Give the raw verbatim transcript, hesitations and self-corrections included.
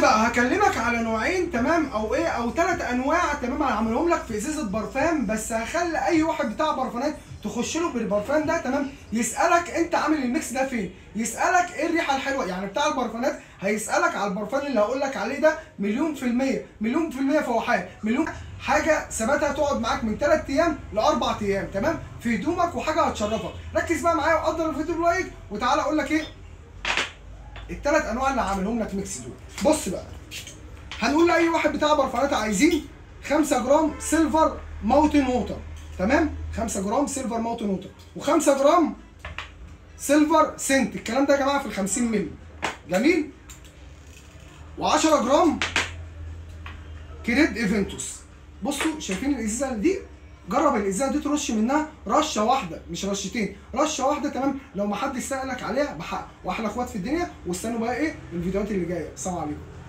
بقى هكلمك على نوعين تمام او ايه او ثلاث انواع تمام هعملهم لك في ازازه برفان، بس هخلي اي واحد بتاع برفانات تخش له بالبرفان ده تمام يسالك انت عامل الميكس ده فين، يسالك ايه الريحه الحلوه، يعني بتاع البرفانات هيسالك على البرفان اللي هقول لك عليه ده مليون في الميه مليون في الميه فوحان مليون حاجه ثباتها تقعد معاك من ثلاث ايام لاربع ايام تمام في هدومك، وحاجه هتشرفك. ركز بقى معايا وقدر الفيديو بلايك وتعالى اقول لك ايه الثلاث انواع اللي عاملهم لك ميكس دول. بص بقى هنقول لاي واحد بتاع برفانات عايزين خمسة جرام سيلفر ماونتن ووتر تمام، خمسة جرام سيلفر ماونتن ووتر و5 جرام سيلفر سنت، الكلام ده يا جماعه في ال خمسين مللي جميل، و10 جرام كريد ايفنتوس. بصوا شايفين الازازه دي؟ جرب الازازه دي ترش منها رشه واحده مش رشتين، رشه واحده تمام لو ما حدش سالك عليها بحق. واحلى اخوات في الدنيا، واستنوا بقى ايه الفيديوهات اللي جايه. السلام عليكم.